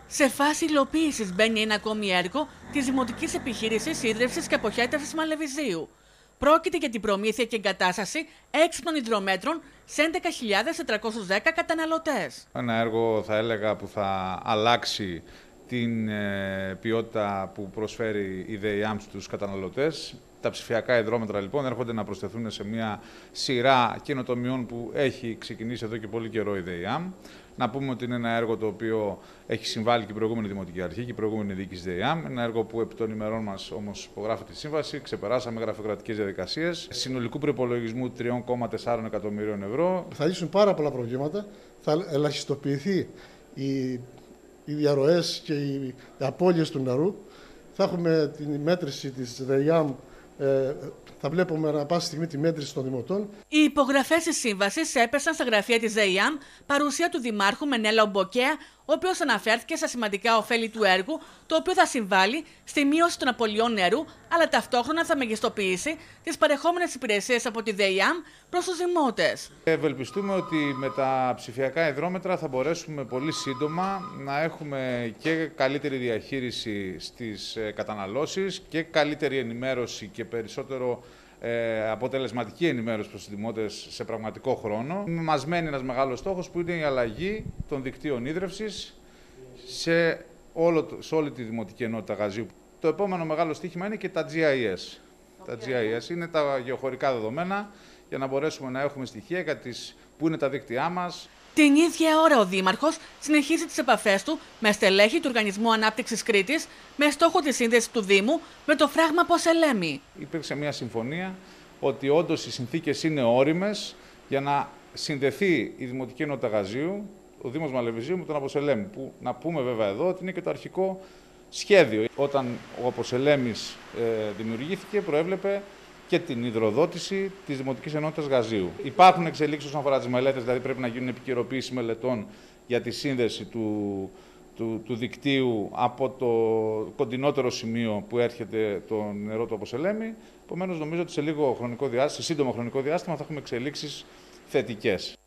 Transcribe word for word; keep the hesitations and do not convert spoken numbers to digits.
Σε φάση υλοποίησης μπαίνει ένα ακόμη έργο της Δημοτικής Επιχείρησης Ίδρυυσης και Αποχέτευσης Μαλεβιζίου. Πρόκειται για την προμήθεια και εγκατάσταση έξυπνων υδρομέτρων σε έντεκα χιλιάδες τετρακόσιους δέκα καταναλωτές. Ένα έργο, θα έλεγα, που θα αλλάξει την ε, ποιότητα που προσφέρει η ΔΕΙΑΜ στους καταναλωτές. Τα ψηφιακά υδρόμετρα λοιπόν έρχονται να προσθεθούν σε μια σειρά καινοτομιών που έχει ξεκινήσει εδώ και πολύ καιρό η ΔΕΙΑΜ. Να πούμε ότι είναι ένα έργο το οποίο έχει συμβάλει και η προηγούμενη Δημοτική Αρχή και η προηγούμενη διοίκηση ΔΕΙΑΜ. Ένα έργο που επί των ημερών μας όμως υπογράφεται τη σύμβαση, ξεπεράσαμε γραφειοκρατικές διαδικασίες συνολικού προϋπολογισμού τρία κόμμα τέσσερα εκατομμυρίων ευρώ. Θα λύσουν πάρα πολλά προβλήματα, θα ελαχιστοποιηθεί η, οι διαρροές και οι απώλειες του νερού. Θα έχουμε τη μέτρηση της ΔΕΙΑΜ. Ε, θα βλέπουμε ανά πάση στιγμή τη μέτρηση των δημοτών. Οι υπογραφές της σύμβασης έπεσαν στα γραφεία της ΔΕΙΑΜ, παρουσία του Δημάρχου Μενέλα Ομποκέα, ο οποίος αναφέρθηκε στα σημαντικά ωφέλη του έργου, το οποίο θα συμβάλλει στη μείωση των απολειών νερού, αλλά ταυτόχρονα θα μεγιστοποιήσει τις παρεχόμενες υπηρεσίες από τη ΔΕΙΑΜ προς τους δημότες. Ευελπιστούμε ότι με τα ψηφιακά υδρόμετρα θα μπορέσουμε πολύ σύντομα να έχουμε και καλύτερη διαχείριση στις καταναλώσεις και καλύτερη ενημέρωση και περισσότερο ε, αποτελεσματική ενημέρωση προς τους δημότες σε πραγματικό χρόνο. Μας μένει ένας μεγάλος στόχος που είναι η αλλαγή των δικτύων ίδρευσης σε, όλο, σε όλη τη Δημοτική Ενότητα Γαζίου. Το επόμενο μεγάλο στοίχημα είναι και τα τζι άι ες. Okay. Τα τζι άι ες είναι τα γεωχωρικά δεδομένα για να μπορέσουμε να έχουμε στοιχεία για τις, που είναι τα δίκτυά μας. Την ίδια ώρα ο Δήμαρχος συνεχίζει τις επαφές του με στελέχη του Οργανισμού Ανάπτυξης Κρήτης με στόχο τη σύνδεση του Δήμου με το φράγμα Ποσελέμη. Υπήρξε μια συμφωνία ότι όντως οι συνθήκες είναι όριμες για να συνδεθεί η Δημοτική Ενότητα Γαζίου, ο Δήμος Μαλεβιζίου με τον Αποσελέμη, που να πούμε βέβαια εδώ ότι είναι και το αρχικό σχέδιο. Όταν ο Αποσελέμης ε, δημιουργήθηκε, προέβλεπε και την υδροδότηση της Δημοτικής Ενότητας Γαζίου. Υπάρχουν εξελίξεις όσον αφορά τις μελέτες, δηλαδή πρέπει να γίνουν επικαιροποίηση μελετών για τη σύνδεση του, του, του δικτύου από το κοντινότερο σημείο που έρχεται το νερό του Αποσελέμη. Επομένως, νομίζω ότι σε λίγο χρονικό διάστημα, σε σύντομο χρονικό διάστημα θα έχουμε εξελίξεις θετικές.